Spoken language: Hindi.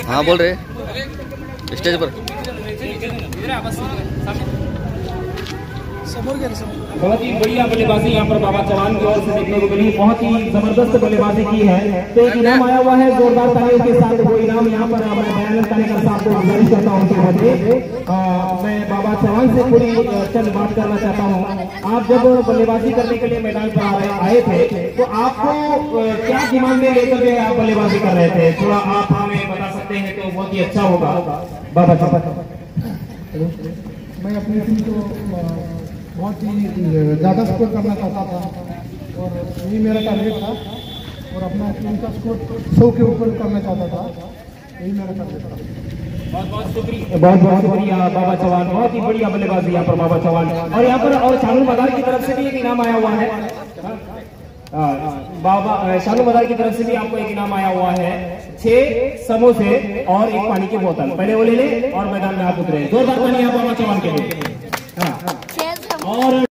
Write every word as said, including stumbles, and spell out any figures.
हाँ बोल रहे स्टेज पर। बहुत ही बढ़िया बल्लेबाजी यहाँ पर बाबा चवान की ओर से देखने को मिली, बहुत ही जबरदस्त बल्लेबाजी की है। तो एक इनाम आया हुआ है जोरदार तालियों के साथ। वो इनाम यहाँ पर मैं बयान करने का साहब को गुजारिश करता हूँ उनके बदले। मैं बाबा चवान से थोड़ी चंद बात करना चाहता हूँ। आप जब बल्लेबाजी करने के लिए मैदान पर आए थे तो आपको क्या दिमाग में लेकर के आप बल्लेबाजी कर रहे थे, थोड़ा आप हमें बता सकते हैं तो बहुत ही अच्छा होगा। बाबा चवान, मैं अपनी टीम को बहुत ही ज़्यादा स्कोर करना चाहता था और यही मेरा टारगेट था और अपना टीम का स्कोर सौ के ऊपर करना चाहता था, यही मेरा टारगेट था। बहुत बहुत शुक्रिया, बहुत बहुत शुक्रिया बाबा चवान, बहुत ही बढ़िया बल्लेबाजी यहाँ पर बाबा चवान। और यहाँ पर और शानू मदार की तरफ से भी एक इनाम आया हुआ है। बाबा शानू मदार की तरफ से भी आपको एक इनाम आया हुआ है, छह समोसे और एक पानी की बोतल। पहले वो ले ले और मैदान में आप उतरे। जोरदार तालियां बाबा चवान के लिए। और